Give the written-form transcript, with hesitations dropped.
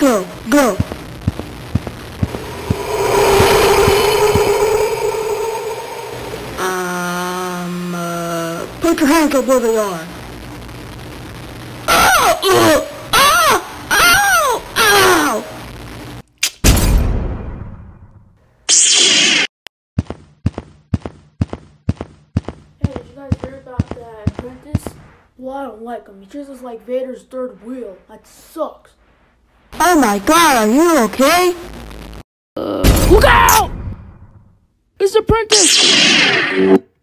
go, go. Put your hands up where they are. Ow! Ow! Ow! Ow! Hey, did you guys hear about that apprentice? Well, I don't like him. He treats us like Vader's third wheel. That sucks. Oh my god, are you okay? Look out! It's the apprentice!